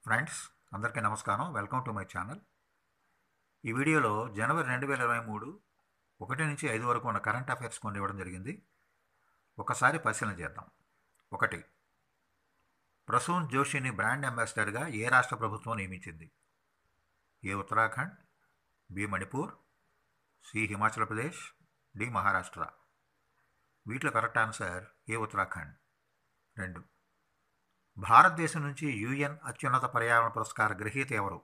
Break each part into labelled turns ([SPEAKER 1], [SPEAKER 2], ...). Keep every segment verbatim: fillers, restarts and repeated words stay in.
[SPEAKER 1] Friends అందరికీ నమస్కారం. Welcome to my channel. ఈ వీడియోలో జనవరి రెండు వేల ఇరవై మూడు ఒకటి నుంచి ఐదు వరకు ఉన్న కరెంట్ అఫైర్స్ కొన్ని ఇవ్వడం జరిగింది. ఒకసారి పరిశీలన చేద్దాం. ఒకటి, ప్రసూన్ జోషిని బ్రాండ్ అంబాసిడర్గా ఏ రాష్ట్ర ప్రభుత్వం నియమించింది? ఏ Uttarakhand, B Manipur, C Himachal Pradesh, D Maharashtra. వీటిలో కరెక్ట్ ఆన్సర్ ఏ ఉత్తరాఖండ్. రెండు, భారతదేశం నుంచి యుఎన్ అత్యున్నత పర్యావరణ పురస్కార గ్రహీత ఎవరు?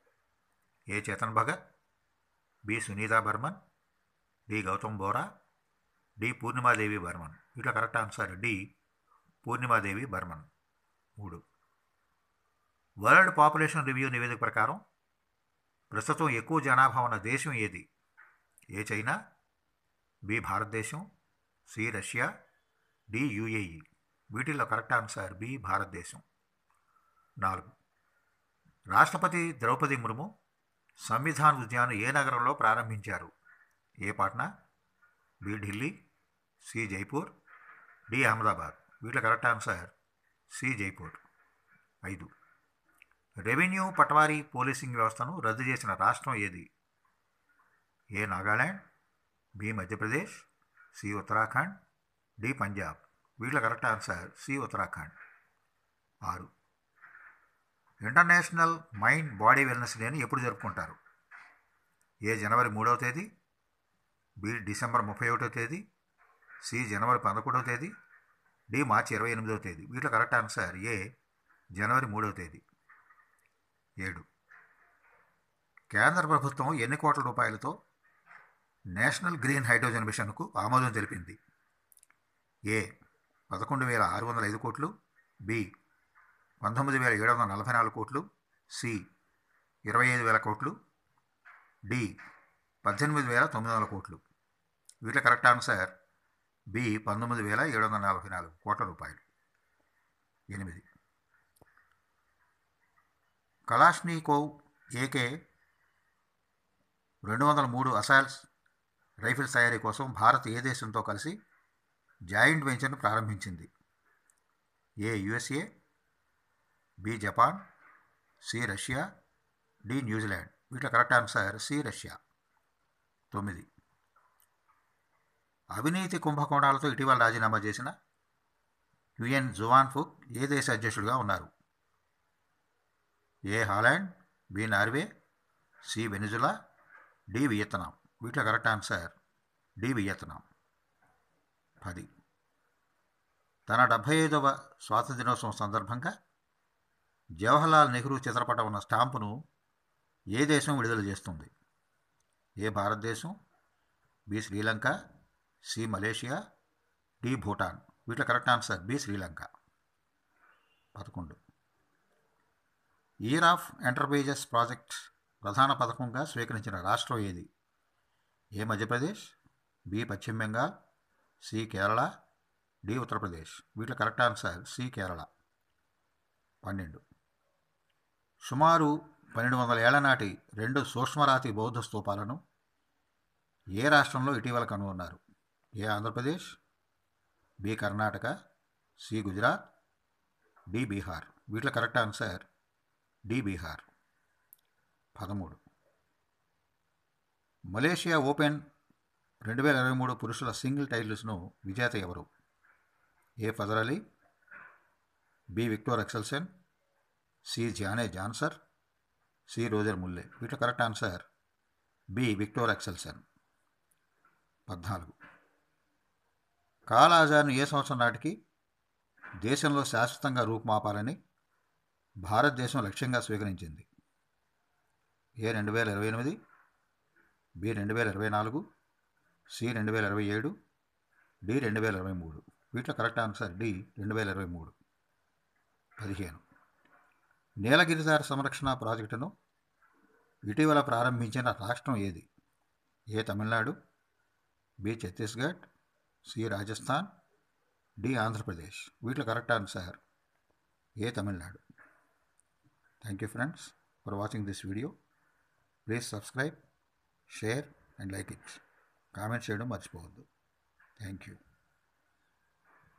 [SPEAKER 1] A Chetan Bhagat, B Sunita Barman, D Gautam Bora, D Purnimadevi Barman. వీటిలో correct answer D Purnimadevi Barman. మూడు, వరల్డ్ పాపులేషన్ రివ్యూ నివేదిక ప్రకారం ప్రస్తుతం ఎక్కువ జనాభా ఉన్న దేశం ఏది? A China, B Bharatadesam, C Russia, D UAE. వీటిల్లో కరెక్ట్ ఆన్సర్ బి భారతదేశం. నాలుగు, రాష్ట్రపతి ద్రౌపది ముర్ము సంవిధాన్ ఉద్యాన్ ఏ నగరంలో ప్రారంభించారు? A Patna, B Delhi, C Jaipur, D Ahmedabad. వీటిలో కరెక్ట్ ఆన్సర్ సి జైపూర్. ఐదు, రెవెన్యూ పట్వారీ పోలీసింగ్ వ్యవస్థను రద్దు చేసిన రాష్ట్రం ఏది? A Nagaland, B Madhya Pradesh, C Uttarakhand, D Punjab. వీటిలో కరెక్ట్ ఆన్సర్ సి ఉత్తరాఖండ్. ఆరు, ఇంటర్నేషనల్ మైండ్ బాడీ వెల్నెస్ డేని ఎప్పుడు జరుపుకుంటారు? ఏ జనవరి మూడవ తేదీ, బి డిసెంబర్ ముప్పై ఒకటో తేదీ, సి జనవరి పదకొండవ తేదీ, డి మార్చి ఇరవై ఎనిమిదవ తేదీ. వీటిలో కరెక్ట్ ఆన్సర్ ఏ జనవరి మూడవ తేదీ. ఏడు, కేంద్ర ప్రభుత్వం ఎన్ని కోట్ల రూపాయలతో నేషనల్ గ్రీన్ హైడ్రోజన్ మిషన్కు ఆమోదం తెలిపింది? ఏ పదకొండు వేల ఆరు వందల ఐదు కోట్లు, బి పంతొమ్మిది వేల ఏడు వందల నలభై నాలుగు కోట్లు, సి ఇరవై ఐదు వేల కోట్లు, డి పద్దెనిమిది వేల తొమ్మిది వందల కోట్లు. వీటిలో కరెక్ట్ ఆన్సర్ బి పంతొమ్మిది వేల ఏడు వందల నలభై నాలుగు కోట్ల రూపాయలు. ఎనిమిది, కలాష్నికోవ్ ఏకే రెండు వందల మూడు అసాల్ట్స్ రైఫిల్స్ తయారీ కోసం భారత్ ఏ దేశంతో కలిసి జాయింట్ వెంచర్ను ప్రారంభించింది? A USA, B Japan, C Russia, D New Zealand. వీటిలో కరెక్ట్ ఆన్సర్ సి రష్యా. తొమ్మిది, అవినీతి కుంభకోణాలతో ఇటీవల రాజీనామా చేసిన యుఎన్ జువాన్ ఫుక్ ఏ దేశ అధ్యక్షుడిగా ఉన్నారు? A Holland, B Norway, C Venezuela, D Vietnam. వీటిలో కరెక్ట్ ఆన్సర్ డి వియత్నాం. పది, తన డెబ్భై ఐదవ స్వాతంత్ర దినోత్సవం సందర్భంగా జవహర్లాల్ నెహ్రూ చిత్రపటం ఉన్న స్టాంపును ఏ దేశం విడుదల చేస్తుంది? A Bharatadesam, B Sri Lanka, C Malaysia, D Bhutan. వీటిలో కరెక్ట్ ఆన్సర్ బి శ్రీలంక. పదకొండు, ఇయర్ ఆఫ్ ఎంటర్ప్రైజెస్ ప్రాజెక్ట్ ప్రధాన పథకంగా స్వీకరించిన రాష్ట్రం ఏది? ఏ Madhya Pradesh, B Paschim Bengal, C Kerala, D Uttar Pradesh. వీటిలో కరెక్ట్ ఆన్సర్ సి కేరళ. పన్నెండు, సుమారు పన్నెండు వందల ఏళ్ల నాటి రెండు సూక్ష్మరాతి బౌద్ధ స్తూపాలను ఏ రాష్ట్రంలో ఇటీవల కనుగొన్నారు? A Andhra Pradesh, B Karnataka, C Gujarat, D Bihar. వీటిలో కరెక్ట్ ఆన్సర్ డి బీహార్. పదమూడు, మలేషియా ఓపెన్ రెండు వేల ఇరవై మూడు పురుషుల సింగిల్ టైటిల్స్ను విజేత ఎవరు? A Fajar Ali, B Viktor Axelsen, C జానే జాన్సర్, సి రోజర్ ముల్లే. వీటిలో correct answer B Viktor Axelsen. పద్నాలుగు, కాలా ఆజార్ను ఏ సంవత్సరం నాటికి దేశంలో శాశ్వతంగా రూపుమాపాలని భారతదేశం లక్ష్యంగా స్వీకరించింది? ఏ రెండు వేల ఇరవై ఎనిమిది, బి రెండు వేల ఇరవై నాలుగు, సి రెండు వేల ఇరవై ఏడు, డి రెండు వేల ఇరవై మూడు. వీటిలో కరెక్ట్ ఆన్సర్ డి రెండు వేల ఇరవై మూడు. పదిహేను, నీలగిరిదార సంరక్షణ ప్రాజెక్టును ఇటీవల ప్రారంభించిన రాష్ట్రం ఏది? A Tamil Nadu, B Chhattisgarh, C Rajasthan, D Andhra Pradesh. వీటిలో correct answer A Tamil Nadu. Thank you friends for watching this video. Please subscribe, share and like it. Comment చేయడం మర్చిపోవద్దు. Thank you.